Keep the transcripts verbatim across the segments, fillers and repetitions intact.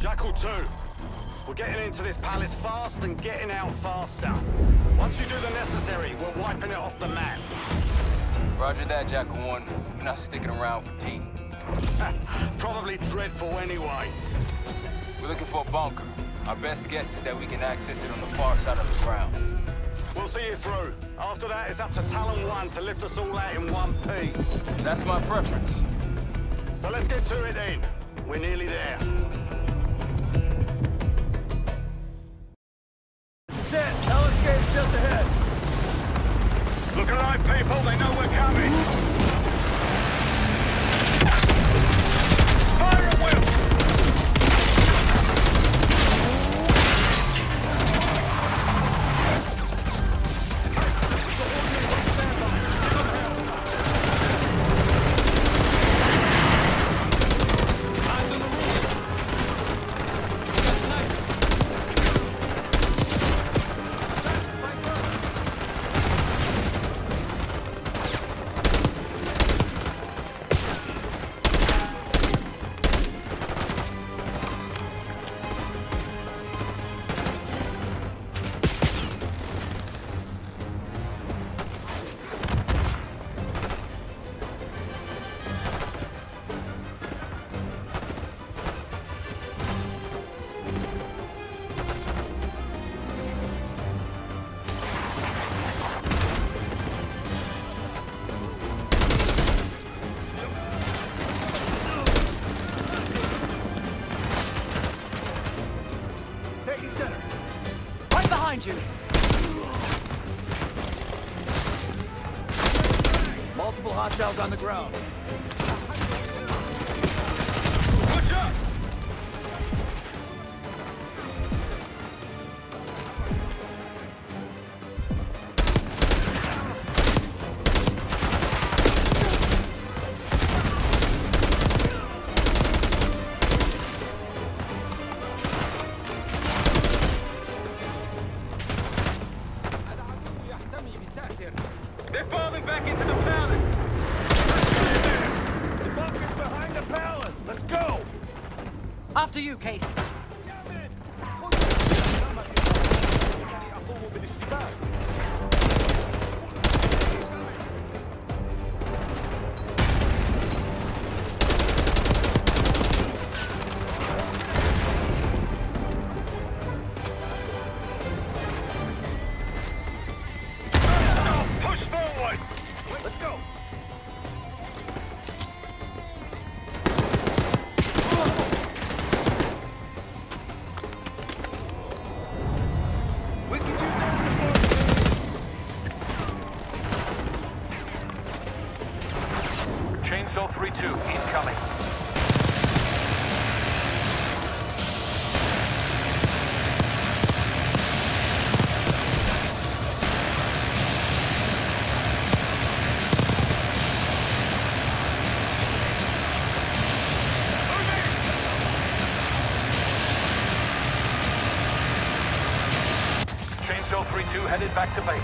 Jackal two. We're getting into this palace fast and getting out faster. Once you do the necessary, we're wiping it off the map. Roger that, Jackal one. We're not sticking around for tea. Probably dreadful anyway. We're looking for a bunker. Our best guess is that we can access it on the far side of the grounds. We'll see you through. After that, it's up to Talon one to lift us all out in one piece. That's my preference. So let's get to it then. We're nearly there. This is it. Talon's gate's just ahead. Look alive, people. They know we're coming. Fire at will! You. Multiple hostiles on the ground. Watch out! They're falling back into the palace! The bunker's behind the palace! Let's go! After you, Case. Let's go! We can use our support! Chainsaw three two, incoming. Chainsaw three two headed back to base.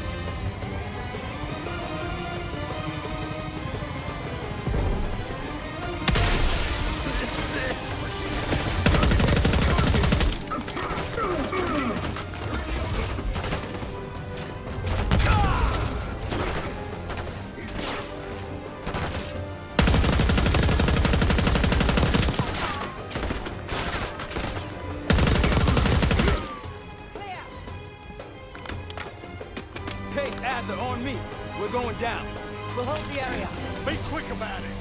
Case, Adler, on me. We're going down. We'll hold the area. Be quick about it.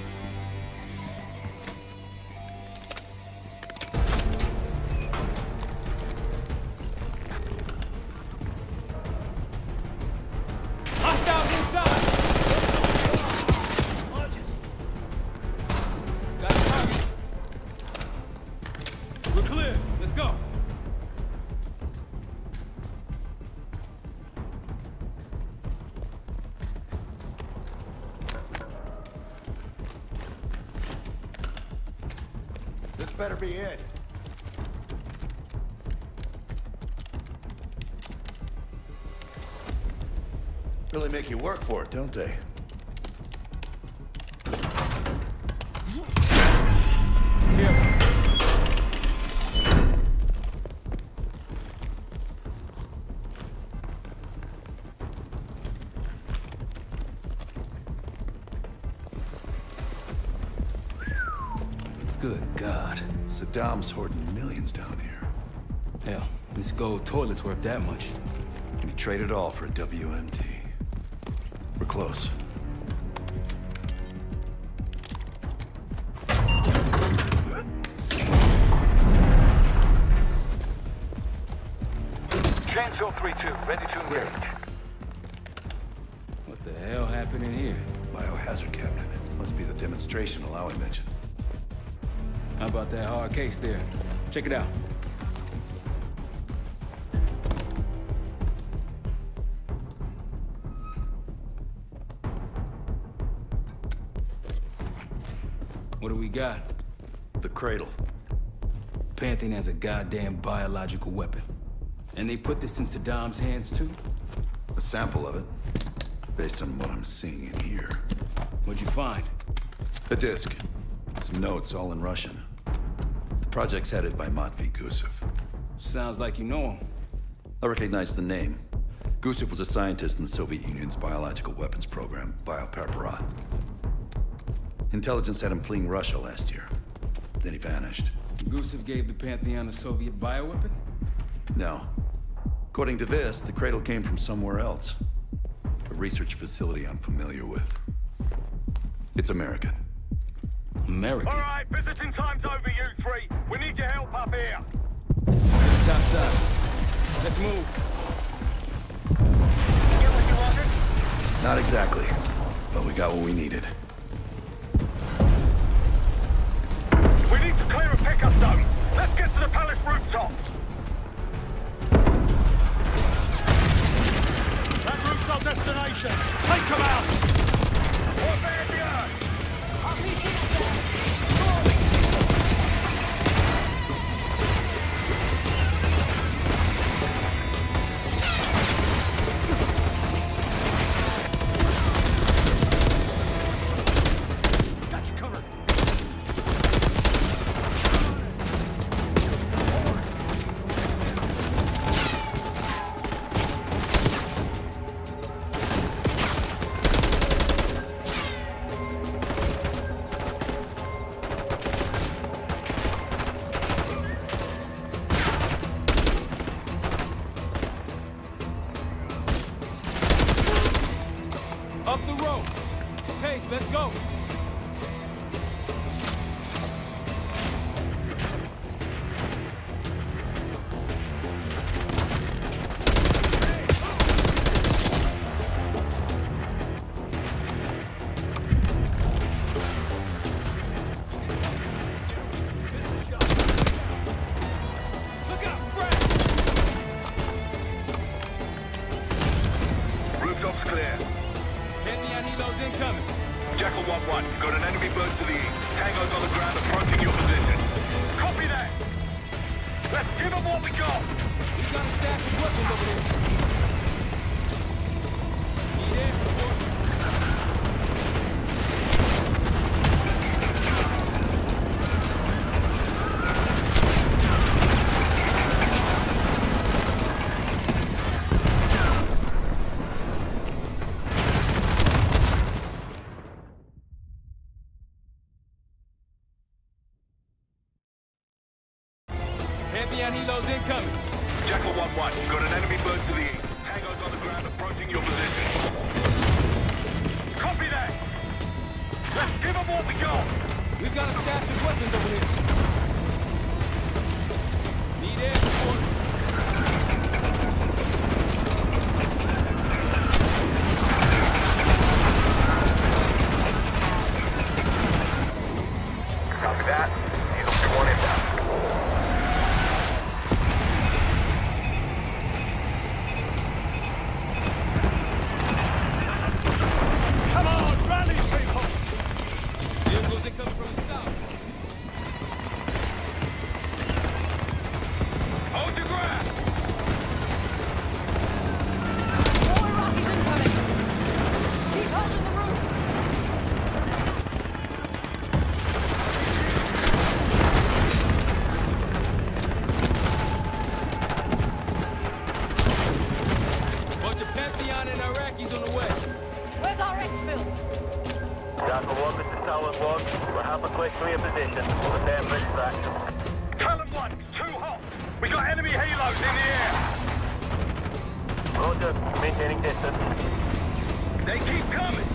Hostiles inside! Got a target. We're clear. Let's go. This better be it. Really make you work for it, don't they? Here. God. Saddam's hoarding millions down here. Hell, this gold toilet's worth that much. And he traded all for a W M D. We're close. Chainsaw three two, ready to engage. What the hell happened in here? Biohazard cabinet. Must be the demonstration Alawi mentioned. How about that hard case there? Check it out. What do we got? The Cradle. Pantheon has a goddamn biological weapon. And they put this in Saddam's hands too? A sample of it, based on what I'm seeing in here. What'd you find? A disc. Some notes, all in Russian. The project's headed by Matvey Gusev. Sounds like you know him. I recognize the name. Gusev was a scientist in the Soviet Union's biological weapons program, Biopreparat. Intelligence had him fleeing Russia last year. Then he vanished. Gusev gave the Pantheon a Soviet bioweapon? No. According to this, the Cradle came from somewhere else. A research facility I'm familiar with. It's American. American? All right, visiting time's over, you three. We need your help up here. Top side. Let's move. Get what you wanted? Not exactly, but we got what we needed. We need to clear a pickup zone. Let's get to the palace rooftop. That route's our destination. Take them out. What bad you? I'll meet you up there. Got you covered. Up the road. Pace, let's go. Look out, Fred! Rooftop's clear. Pantheon helos incoming. Jackal one one, you've got an enemy bird to the east. Tango's on the ground approaching your position. Copy that. Let's give them what we got. We got a stash of weapons over there. Need air support. Pantheon helos incoming. Jackal one one, you've got an enemy bird to the east. Tango's on the ground approaching your position. Copy that. Let's give them what we got. We've got a stash of weapons over here. Need air support. Copy that. Needle two one inbound. Come on, rally, people. Vehicles incoming from the south. Hold your ground. More Iraqis incoming. Keep holding the roof. Bunch of Pantheon and Iraqis on the way. Where's our exfil? Jackal one, this is Talon one. We'll have a quick clear position. Prepare for extract. Talon one, too hot. We got enemy helos in the air. Roger. Maintaining distance. They keep coming.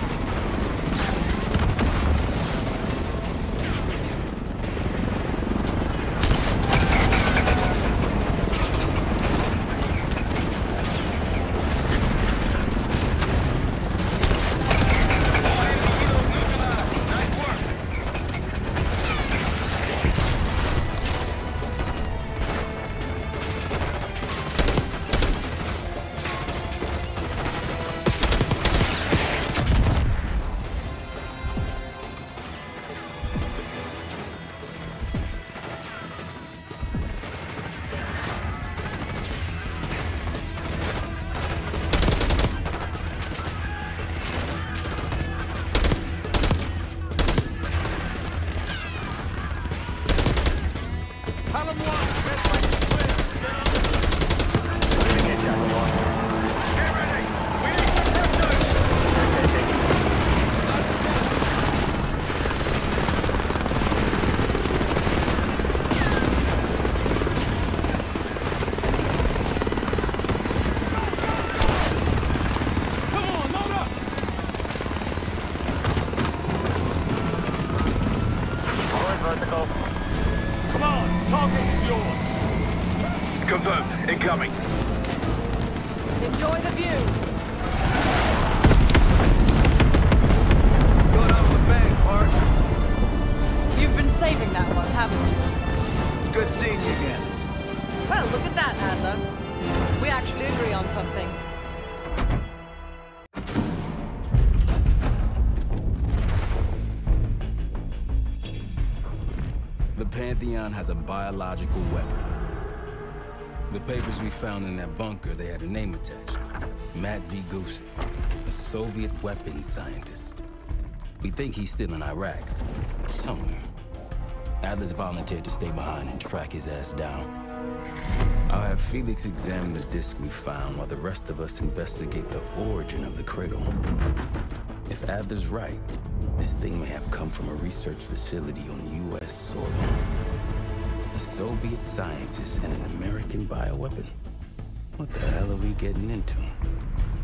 Talon one, red flag is clear. Get on. Moving in, Jackal one. Get ready. We need to protect Come on, load up! Forward vertical. Come on, target is yours. Confirmed. Incoming. Enjoy the view. Going out with a bang, Park. You've been saving that one, haven't you? It's good seeing you again. Well, look at that, Adler. We actually agree on something. The Pantheon has a biological weapon. The papers we found in that bunker, they had a name attached. Matt V. Gusev, a Soviet weapons scientist. We think he's still in Iraq, somewhere. Adler's volunteered to stay behind and track his ass down. I'll have Felix examine the disc we found while the rest of us investigate the origin of the Cradle. If Adler's right, this thing may have come from a research facility on U S soil. A Soviet scientist and an American bioweapon. What the hell are we getting into?